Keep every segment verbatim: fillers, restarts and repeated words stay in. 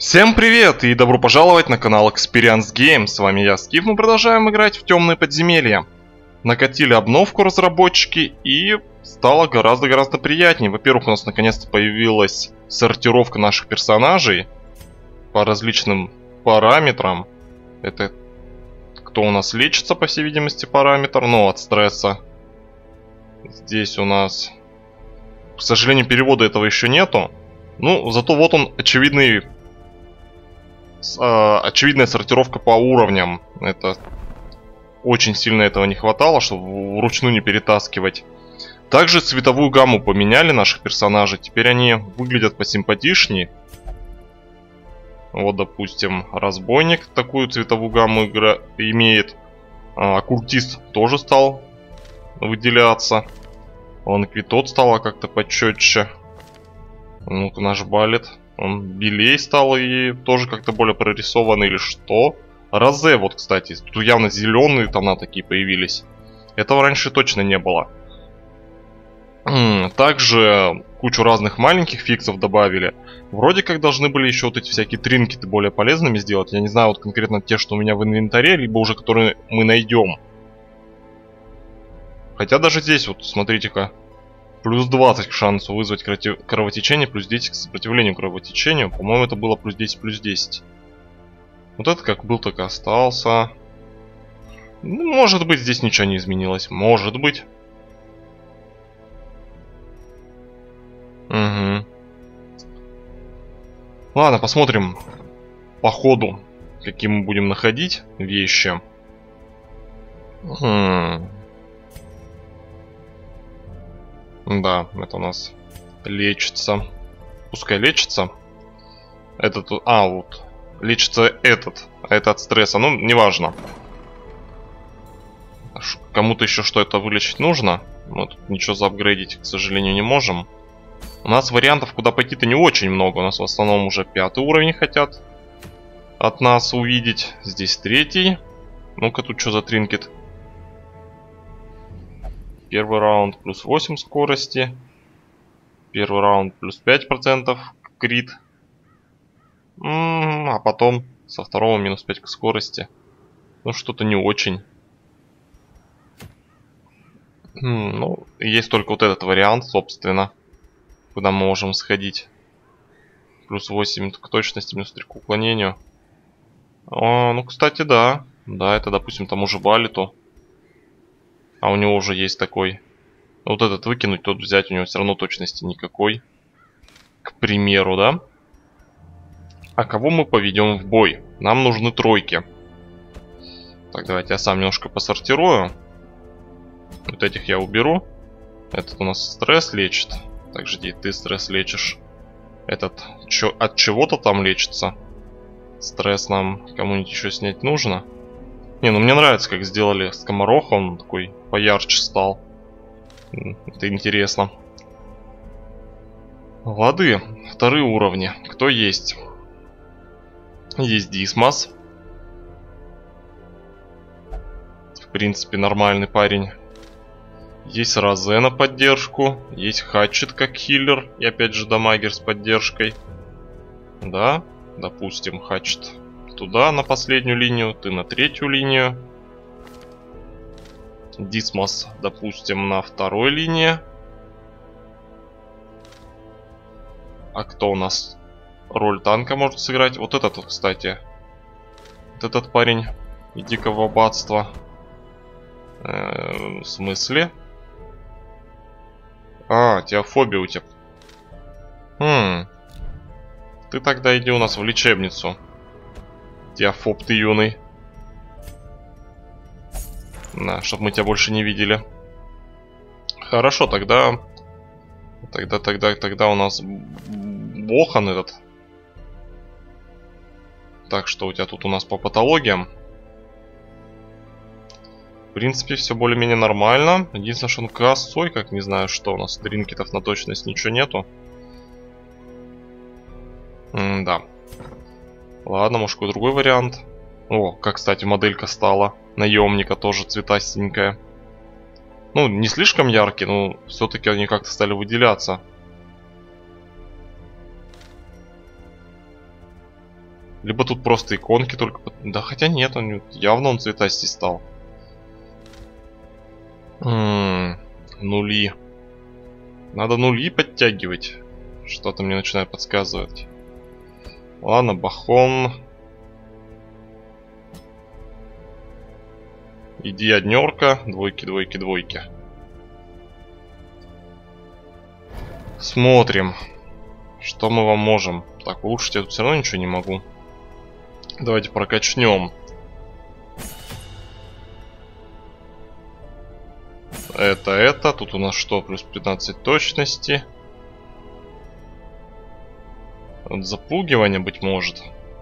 Всем привет и добро пожаловать на канал Experience Games. С вами я, Скиф. Мы продолжаем играть в темные подземелья. Накатили обновку разработчики и стало гораздо-гораздо приятнее. Во-первых, у нас наконец-то появилась сортировка наших персонажей по различным параметрам. Это кто у нас лечится, по всей видимости, параметр, но от стресса. Здесь у нас, к сожалению, перевода этого еще нету. Ну, зато вот он, очевидный... очевидная сортировка по уровням. Это очень сильно этого не хватало, чтобы вручную не перетаскивать. Также цветовую гамму поменяли наших персонажей. Теперь они выглядят посимпатичнее. Вот, допустим, разбойник такую цветовую гамму игра имеет. А, оккультист тоже стал выделяться. Ланквитот стало как-то почетче. Ну-ка, наш балет. Он белей стал и тоже как-то более прорисованный или что. Розе, вот, кстати. Тут явно зеленые тона такие появились. Этого раньше точно не было. Также кучу разных маленьких фиксов добавили. Вроде как должны были еще вот эти всякие тринкеты более полезными сделать. Я не знаю, вот конкретно те, что у меня в инвентаре, либо уже которые мы найдем. Хотя даже здесь, вот, смотрите-ка. Плюс двадцать к шансу вызвать кровотечение, плюс десять к сопротивлению кровотечению. По-моему, это было плюс десять, плюс десять. Вот это как был, так и остался. Ну, может быть, здесь ничего не изменилось. Может быть. Угу. Ладно, посмотрим по ходу, какие мы будем находить вещи. Хм. Да, это у нас лечится. Пускай лечится. Этот, а, вот. Лечится этот. А это от стресса. Ну, неважно. Кому-то еще что это вылечить нужно. Мы тут ничего заапгрейдить, к сожалению, не можем. У нас вариантов, куда пойти-то не очень много. У нас в основном уже пятый уровень хотят от нас увидеть. Здесь третий. Ну-ка, тут что за тринкет? Первый раунд плюс восемь скорости. Первый раунд плюс пять процентов крит. М-м, а потом со второго минус пять к скорости. Ну, что-то не очень. М-м, ну, есть только вот этот вариант, собственно. Куда мы можем сходить. Плюс восемь к точности, минус три к уклонению. О, ну, кстати, да. Да, это, допустим, тому же балету. А у него уже есть такой. Вот этот выкинуть, тот взять, у него все равно точности никакой. К примеру, да? А кого мы поведем в бой? Нам нужны тройки. Так, давайте я сам немножко посортирую. Вот этих я уберу. Этот у нас стресс лечит. Так, жди, ты стресс лечишь. Этот чё, от чего-то там лечится. Стресс нам кому-нибудь еще снять нужно. Не, ну мне нравится, как сделали скомороха, он такой поярче стал. Это интересно. Лады, вторые уровни. Кто есть? Есть Дисмос. В принципе, нормальный парень. Есть Розе на поддержку. Есть Хатчет как хиллер. И опять же дамагер с поддержкой. Да, допустим, Хатчет туда, на последнюю линию, ты на третью линию. Дисмос, допустим, на второй линии. А кто у нас роль танка может сыграть? Вот этот, кстати. Вот этот парень из Дикого Аббатства. Э-э, в смысле? А, теофобия у тебя. Хм. Ты тогда иди у нас в лечебницу. Теофоб ты юный. На, чтобы мы тебя больше не видели. Хорошо, тогда... Тогда, тогда, тогда у нас Бохан этот. Так, что у тебя тут у нас по патологиям? В принципе, все более-менее нормально. Единственное, что он косой, как не знаю, что у нас. Тринкетов на точность ничего нету. М-да. Ладно, может, какой другой вариант. О, как, кстати, моделька стала. Наемника тоже цветастенькая. Ну, не слишком яркий, но все-таки они как-то стали выделяться. Либо тут просто иконки только... Да хотя нет, он явно он цветастей стал. М-м, нули. Надо нули подтягивать. Что-то мне начинает подсказывать. Ладно, Бахон. Иди, однерка. Двойки, двойки, двойки. Смотрим. Что мы вам можем. Так, улучшить я тут все равно ничего не могу. Давайте прокачнем. Это, это. Тут у нас что? Плюс пятнадцать точности. Вот запугивание, быть может.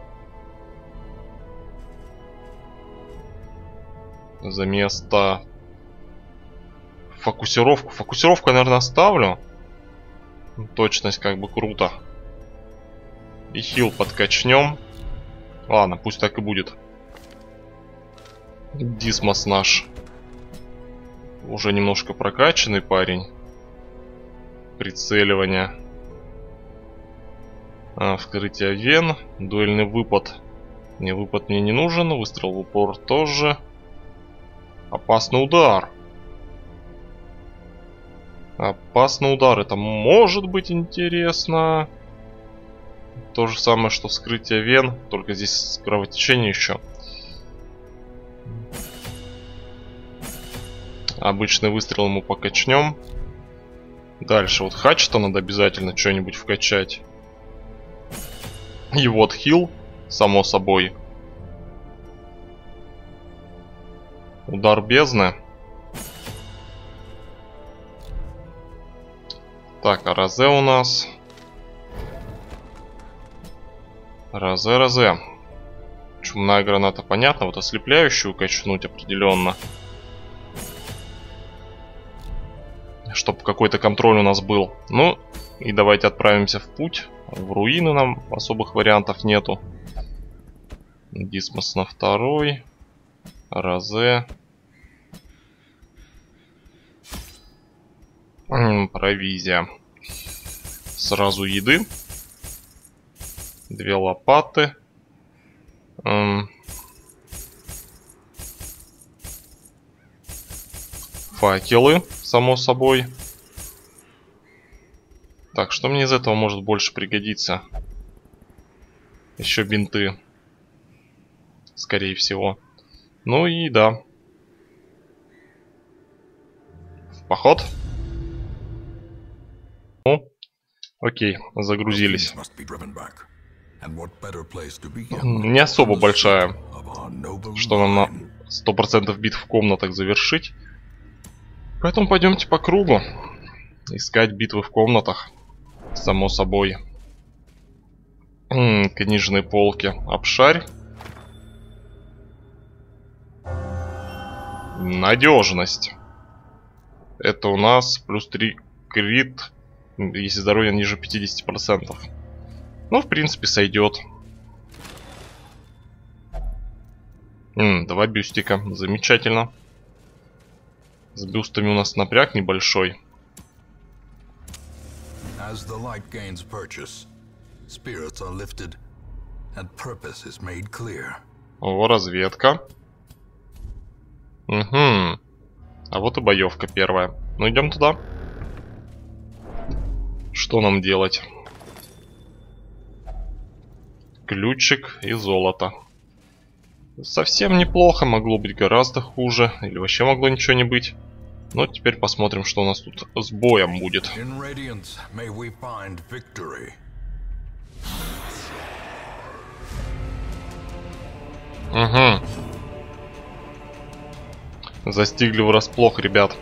За место... Фокусировку. Фокусировку я, наверное, оставлю. Точность как бы круто. И хил подкачнем. Ладно, пусть так и будет. Дисмос наш. Уже немножко прокачанный парень. Прицеливание. А, вскрытие вен. Дуэльный выпад. Не, выпад мне не нужен. Выстрел в упор тоже. Опасный удар. Опасный удар. Это может быть интересно. То же самое, что вскрытие вен. Только здесь кровотечение еще. Обычный выстрел ему покачнем. Дальше вот хачета надо обязательно что-нибудь вкачать. И вот хил, само собой. Удар бездны. Так, а Розе у нас... Розе, Розе. Чумная граната, понятно. Вот ослепляющую качнуть определенно. Чтобы какой-то контроль у нас был. Ну, и давайте отправимся в путь. В руины нам особых вариантов нету. Дисмос на второй. Розе. Провизия. Сразу еды. Две лопаты. Факелы, само собой. Так, что мне из этого может больше пригодиться? Еще бинты. Скорее всего. Ну и да. В поход. Ну, окей, загрузились. Не особо большая, что нам на сто процентов битв в комнатах завершить. Поэтому пойдемте по кругу. Искать битвы в комнатах. Само собой. М-м, книжные полки. Обшарь. Надежность. Это у нас плюс три крит, если здоровье ниже пятидесяти процентов. Ну, в принципе, сойдет. М-м, два бюстика. Замечательно. С бюстами у нас напряг небольшой. О, разведка. Угу. А вот и боевка первая. Ну, идем туда. Что нам делать? Ключик и золото. Совсем неплохо, могло быть гораздо хуже. Или вообще могло ничего не быть. Но теперь посмотрим, что у нас тут с боем будет. Угу. Застигли врасплох, ребят.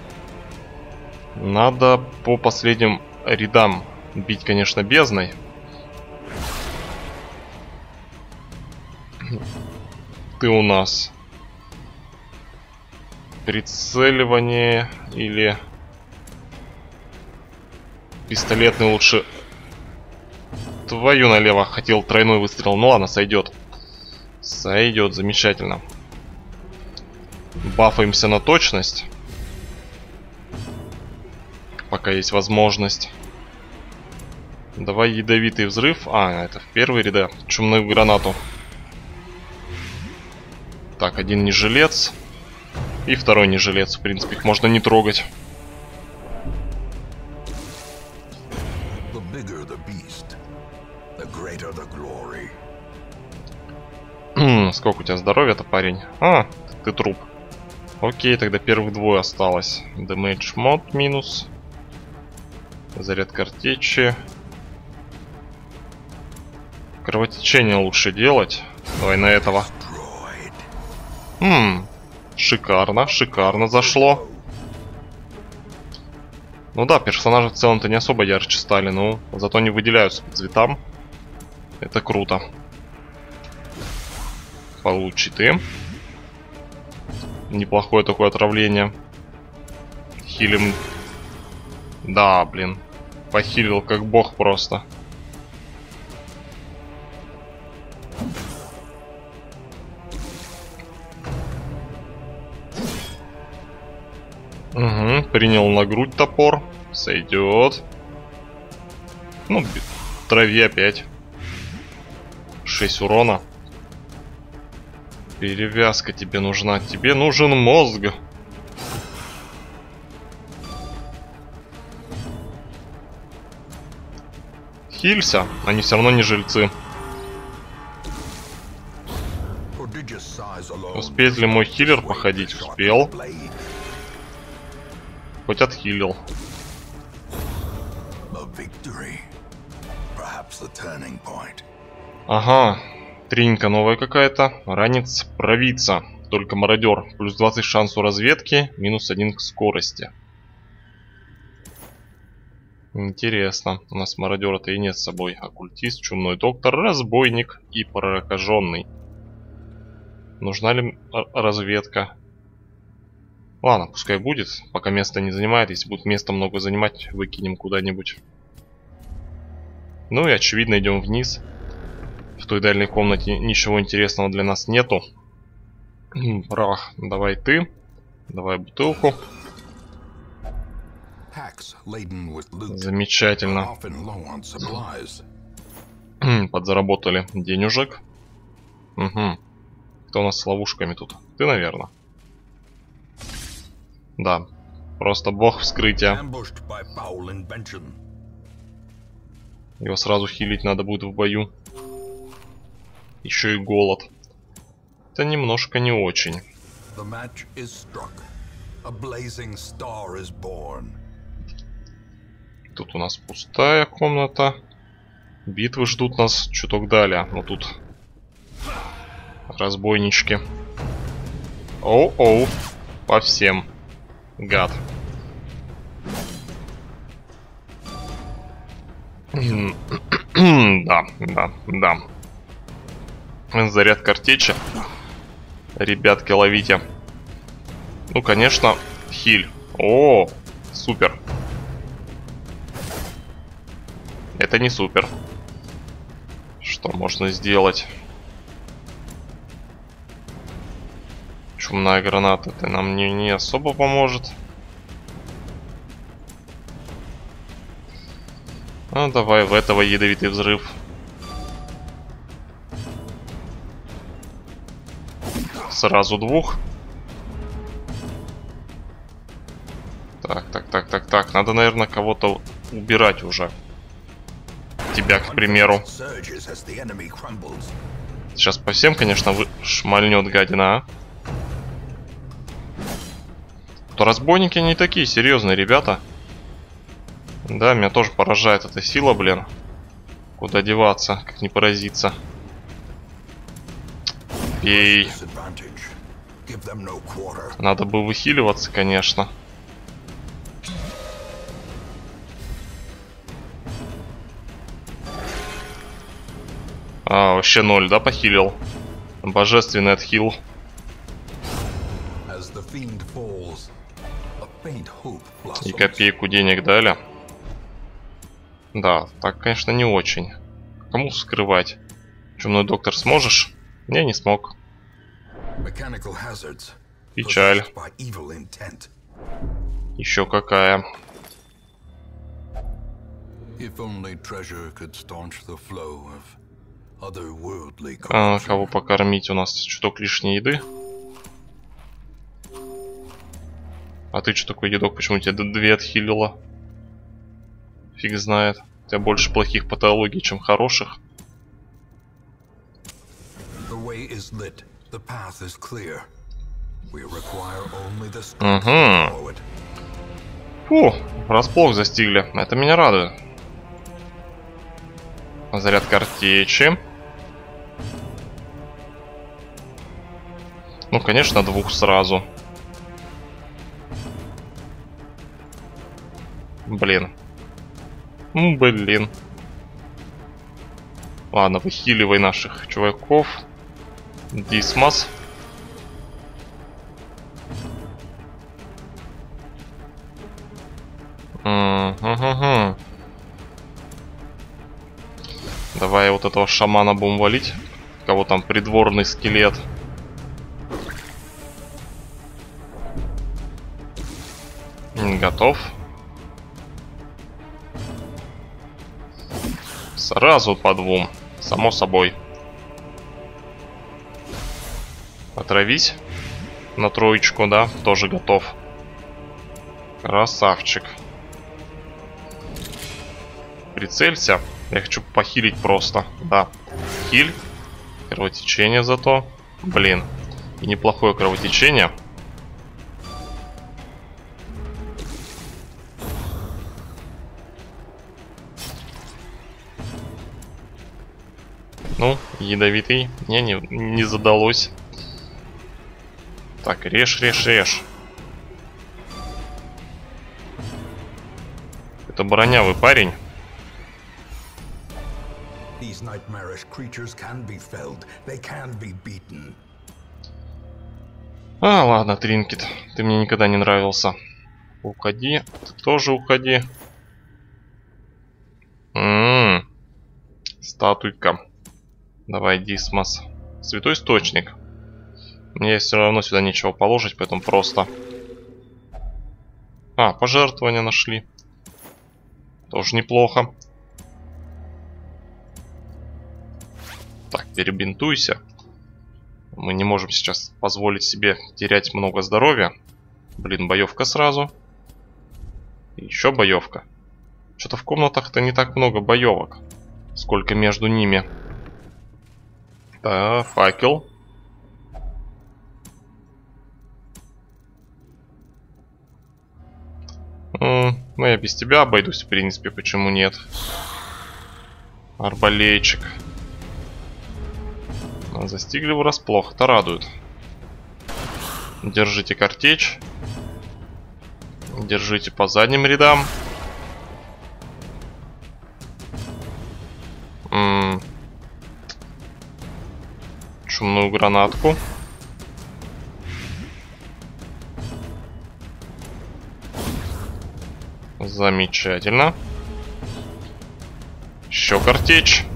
Надо по последним рядам бить, конечно, бездной. Ты у нас прицеливание или пистолетный лучше. Твою налево, хотел тройной выстрел. Ну ладно, сойдет. Сойдет, замечательно. Бафаемся на точность, пока есть возможность. Давай ядовитый взрыв. А, это в первые ряды. Чумную гранату. Так, один нежилец. И второй нежилец. В принципе, их можно не трогать. Сколько у тебя здоровья-то, парень? А, ты труп. Окей, тогда первых двое осталось. Damage mod минус. Заряд картечи. Кровотечение лучше делать. Давай на этого. Ммм, шикарно, шикарно зашло. Ну да, персонажи в целом-то не особо ярче стали, но зато не выделяются по цветам. Это круто. Получи ты. Неплохое такое отравление. Хилим. Да, блин. Похилил как бог просто. Угу, принял на грудь топор. Сойдет. Ну, трави опять. шесть урона. Перевязка тебе нужна. Тебе нужен мозг. Хилься, они все равно не жильцы. Успеет ли мой хилер походить? Успел. Хоть отхилил. Ага. Тринька новая какая-то. Ранец провидца. Только мародер. Плюс двадцать шансу разведки. Минус один к скорости. Интересно. У нас мародера-то и нет с собой. Оккультист, чумной доктор, разбойник и прокаженный. Нужна ли разведка? Ладно, пускай будет. Пока место не занимает. Если будет места много занимать, выкинем куда-нибудь. Ну и очевидно идем вниз. В той дальней комнате ничего интересного для нас нету. Прах, давай ты. Давай бутылку. Замечательно. Подзаработали денежек. Угу. Кто у нас с ловушками тут? Ты, наверное. Да. Просто бог вскрытия. Его сразу хилить надо будет в бою. Еще и голод. Это немножко не очень. Тут у нас пустая комната. Битвы ждут нас чуток далее. Но тут разбойнички. Оу-оу. По всем. Гад. Да, да, да. Заряд картечи. Ребятки, ловите. Ну, конечно, хиль. О, супер. Это не супер. Что можно сделать? Чумная граната. Это нам не, не особо поможет. Ну, давай в этого ядовитый взрыв. Сразу двух. Так, так, так, так, так. Надо, наверное, кого-то убирать уже. Тебя, к примеру. Сейчас по всем, конечно, вы... шмальнет гадина, а. То разбойники не такие серьезные ребята. Да, меня тоже поражает эта сила, блин. Куда деваться, как не поразиться. Пей. Надо бы выхиливаться, конечно. А, вообще ноль, да, похилил? Божественный отхил. И копейку денег дали. Да, так, конечно, не очень. Кому скрывать? Чумной доктор сможешь? Не, не смог. Печаль. Еще какая. А, кого покормить? У нас чуток лишней еды. А ты что такой, дедок? Почему тебя две отхилило? Фиг знает. У тебя больше плохих патологий, чем хороших. Угу. Фу, врасплох застигли. Это меня радует. Заряд картечи. Ну, конечно, двух сразу. Блин. Блин. Ладно, выхиливай наших чуваков. Дисмос. Угу. Давай вот этого шамана будем валить. Кого там, придворный скелет. Готов. Сразу по двум. Само собой. Отравить. На троечку, да? Тоже готов. Красавчик. Прицелься. Я хочу похилить просто. Да. Хиль. Кровотечение зато. Блин. И неплохое кровотечение. Ну, ядовитый. Не, не, не задалось. Так, режь, режь, режь. Это бронявый парень. А, ладно, Тринкет. Ты мне никогда не нравился. Уходи. Ты тоже уходи. М-м-м. Статуйка. Давай, Дисмос. Святой источник. Мне все равно сюда нечего положить, поэтому просто... А, пожертвования нашли. Тоже неплохо. Так, перебинтуйся. Мы не можем сейчас позволить себе терять много здоровья. Блин, боевка сразу. И еще боевка. Что-то в комнатах-то не так много боевок. Сколько между ними. Да, факел. М-м, ну, я без тебя обойдусь, в принципе, почему нет? Арбалетчик. Застигли врасплох, это радует. Держите картечь. Держите по задним рядам. М-м. Шумную гранатку. Замечательно. Еще картечь.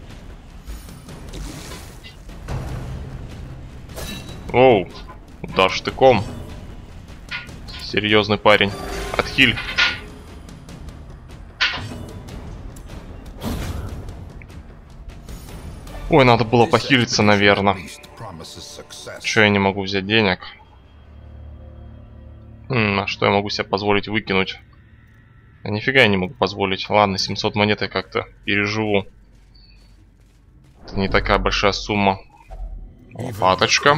Оу, удар штыком. Серьезный парень. Отхиль. Ой, надо было похилиться, наверное. Че я не могу взять денег? М, а что я могу себе позволить выкинуть? А нифига я не могу позволить. Ладно, семьсот монет я как-то переживу. Это не такая большая сумма. Лопаточка.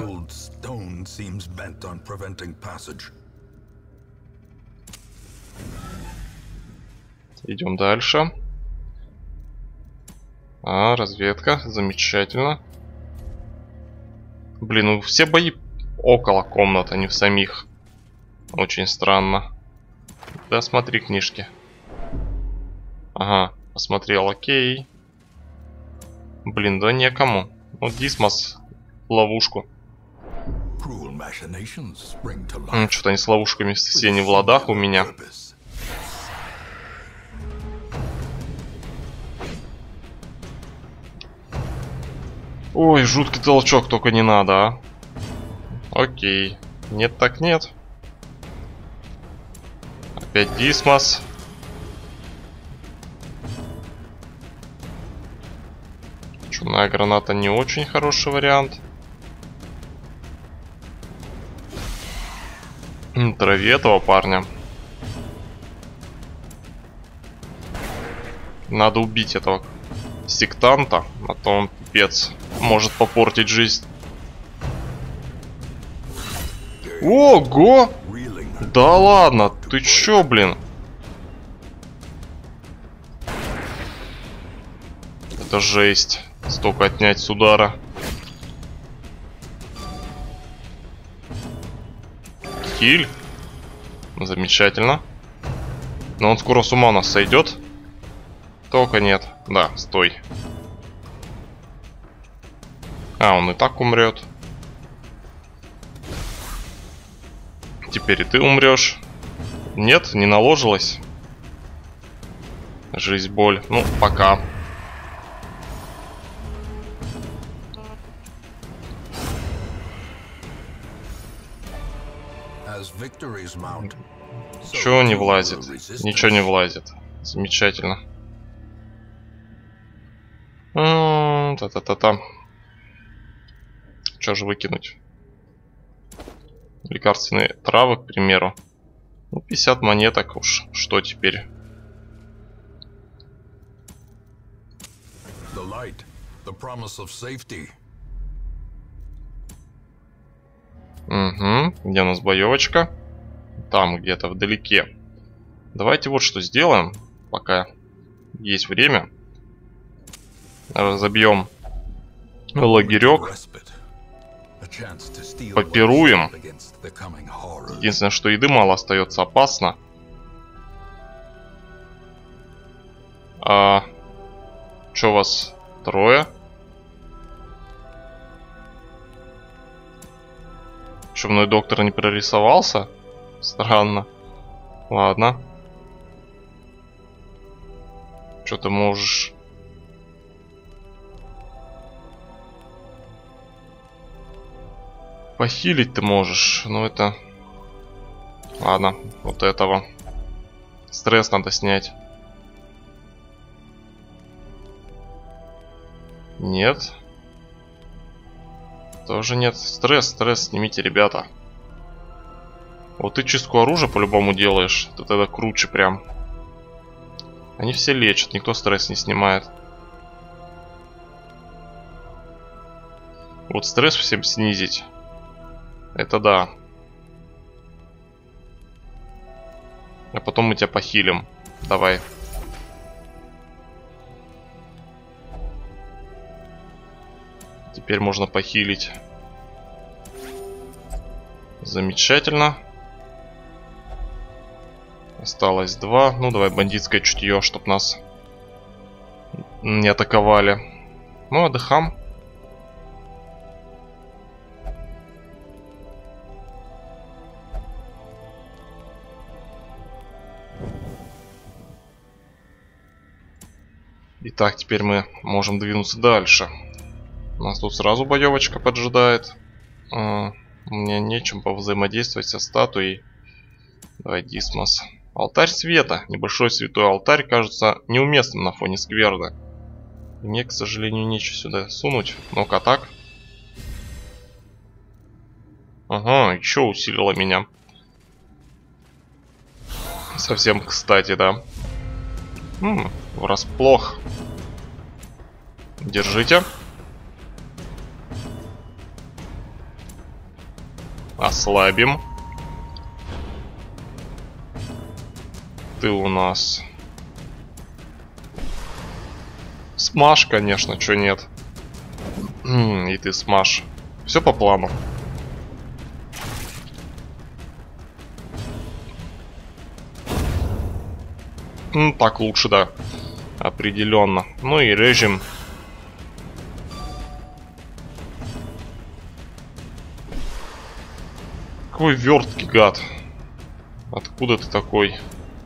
Идем дальше. А, разведка. Замечательно. Блин, ну все бои около комнат, а не в самих. Очень странно. Да, смотри книжки. Ага, посмотрел, окей. Блин, да некому. Ну, Дисмос в ловушку. Что-то они с ловушками все не в ладах у меня. Ой, жуткий толчок, только не надо, а. Окей. Нет так нет. Опять Дисмос. Чумная граната не очень хороший вариант. Трави этого парня. Надо убить этого сектанта, а то он пипец может попортить жизнь. Ого! Да ладно, ты чё, блин? Это жесть. Столько отнять с удара. Киль. Замечательно. Но он скоро с ума у нас сойдет. Только нет. Да, стой. А, он и так умрет. Теперь и ты умрешь. Нет, не наложилось. Жизнь, боль. Ну, пока. Чего не влазит? Ничего не влазит. Замечательно. Та-та-та-та. Что же выкинуть? Лекарственные травы, к примеру. Ну, пятьдесят монеток уж. Что теперь? Угу. Где у нас боевочка? Там где-то вдалеке. Давайте вот что сделаем, пока есть время. Разобьем лагерек. Попируем. Единственное, что еды мало остается, опасно. А, что у вас трое? Чумной доктор не прорисовался? Странно. Ладно. Что ты можешь? Похилить ты можешь, но это... Ладно, вот этого. Стресс надо снять. Нет. Тоже нет. Стресс, стресс снимите, ребята. Вот ты чистку оружия по-любому делаешь. Ты тогда круче прям. Они все лечат, никто стресс не снимает. Вот стресс всем снизить. Это да. А потом мы тебя похилим. Давай. Теперь можно похилить. Замечательно. Осталось два. Ну, давай бандитское чутье, чтоб нас не атаковали. Ну, отдыхам. Итак, теперь мы можем двинуться дальше. У нас тут сразу боевочка поджидает. А, у меня нечем повзаимодействовать со статуей. Давай, Дисмос. Алтарь света. Небольшой святой алтарь кажется неуместным на фоне скверны. Мне, к сожалению, нечего сюда сунуть. Ну-ка, так. Ага, еще усилило меня. Совсем кстати, да. М-м, врасплох. Держите. Ослабим. Ты у нас... Смаш, конечно, чё нет. М-м, и ты смаш. Все по плану. Ну, так лучше, да. Определенно. Ну и режем. Какой верткий гад. Откуда ты такой?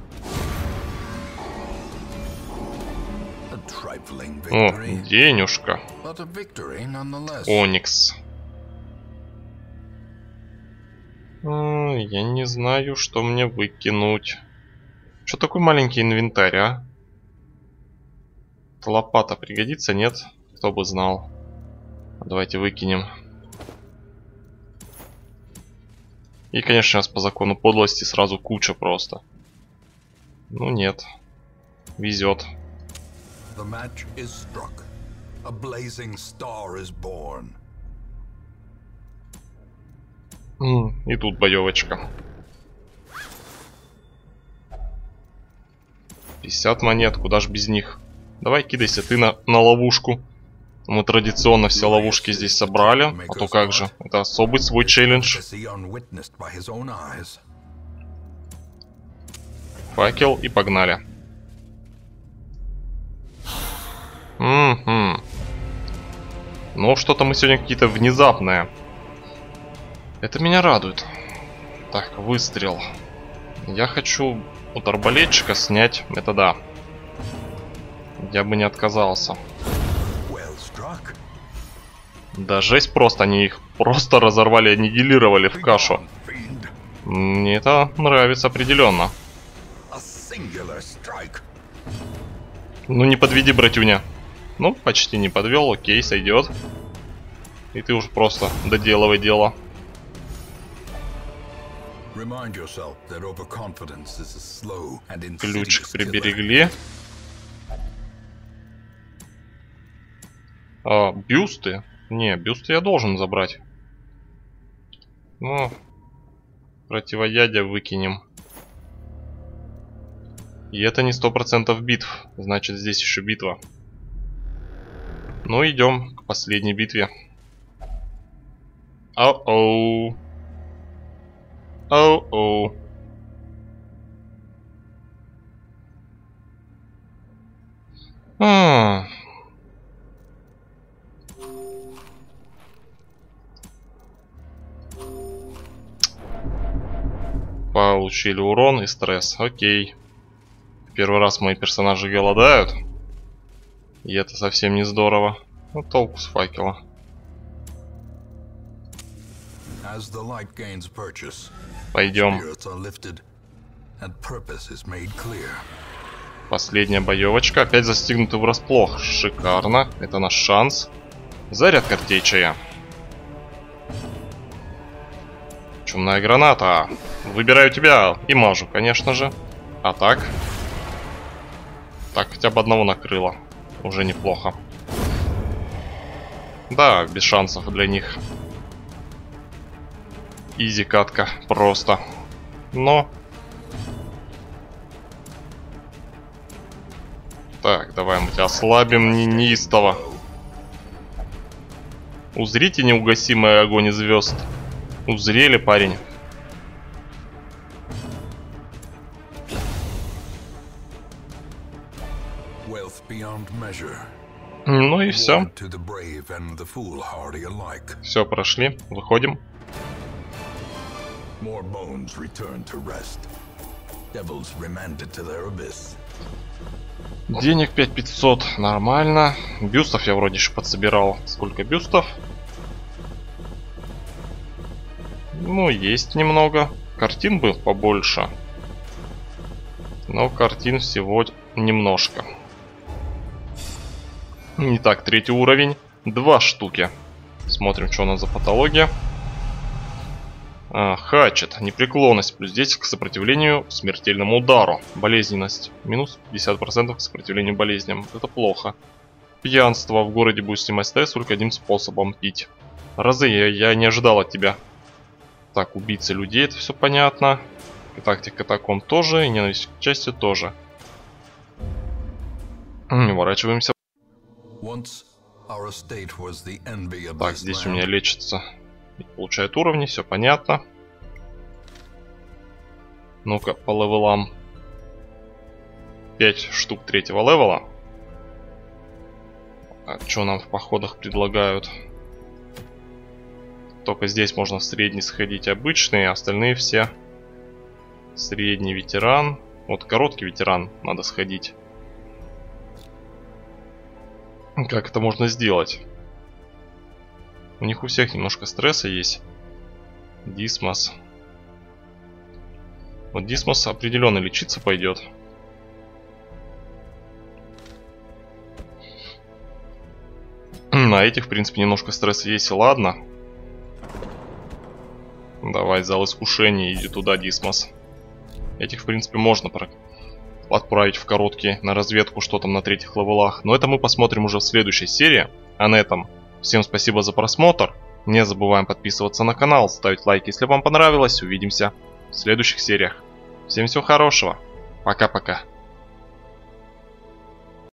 О, денежка. Оникс. Я не знаю, что мне выкинуть. Что такой маленький инвентарь, а? Эта лопата пригодится, нет? Кто бы знал. Давайте выкинем. И, конечно, сейчас по закону подлости сразу куча просто. Ну нет. Везет. И тут боевочка. пятьдесят монет, куда ж без них. Давай кидайся ты на, на ловушку. Мы традиционно все ловушки здесь собрали. А то как же, это особый свой челлендж. Факел и погнали. Угу. Ну, что-то мы сегодня какие-то внезапные. Это меня радует. Так, выстрел. Я хочу от арбалетчика снять. Это да. Я бы не отказался. Да жесть просто, они их просто разорвали, аннигилировали в кашу. Мне это нравится определенно. Ну не подведи, братюня. Ну, почти не подвел, окей, сойдет. И ты уж просто доделывай дело. Ключик приберегли. А, бюсты? Не, бюсты я должен забрать. Ну, противоядие выкинем. И это не сто процентов битв. Значит, здесь еще битва. Ну, идем к последней битве. Оу-оу. Оу-оу. А. Получили урон и стресс. Окей. Первый раз мои персонажи голодают. И это совсем не здорово. Ну, толку с факела. Пойдем. Последняя боевочка. Опять застигнуты врасплох. Шикарно. Это наш шанс. Заряд картечия. Чумная граната. Выбираю тебя и мажу, конечно же. А так? Так, хотя бы одного накрыло. Уже неплохо. Да, без шансов для них. Изи катка, просто. Но... Так, давай мы тебя ослабим неистово. Узрите неугасимый огонь звезд. Узрели, парень. Ну и все. Все, прошли. Выходим. Денег пять тысяч пятьсот. Нормально. Бюстов я вроде еще подсобирал. Сколько бюстов? Ну, есть немного. Картин бы побольше. Но картин всего немножко. Итак, третий уровень. Два штуки. Смотрим, что у нас за патология. А, хачет. Непреклонность. Плюс десять к сопротивлению смертельному удару. Болезненность. Минус пятьдесят процентов к сопротивлению болезням. Это плохо. Пьянство. В городе будет снимать стресс только одним способом — пить. Разы, я, я не ожидал от тебя. Так, убийцы людей, это все понятно. И тактика катакомб тоже. И ненависть к части тоже. Не ворачиваемся. Так, здесь у меня лечится и получает уровни, все понятно. Ну-ка, по левелам. пять штук третьего левела. А что нам в походах предлагают? Только здесь можно в средний сходить обычный, а остальные все средний ветеран. Вот короткий ветеран надо сходить. Как это можно сделать? У них у всех немножко стресса есть. Дисмос. Вот Дисмос определенно лечиться пойдет. На этих, в принципе, немножко стресса есть, и ладно. Давай, зал искушения, иди туда, Дисмос. Этих, в принципе, можно отправить в короткие на разведку, что там на третьих левелах. Но это мы посмотрим уже в следующей серии. А на этом всем спасибо за просмотр. Не забываем подписываться на канал, ставить лайк, если вам понравилось. Увидимся в следующих сериях. Всем всего хорошего. Пока-пока.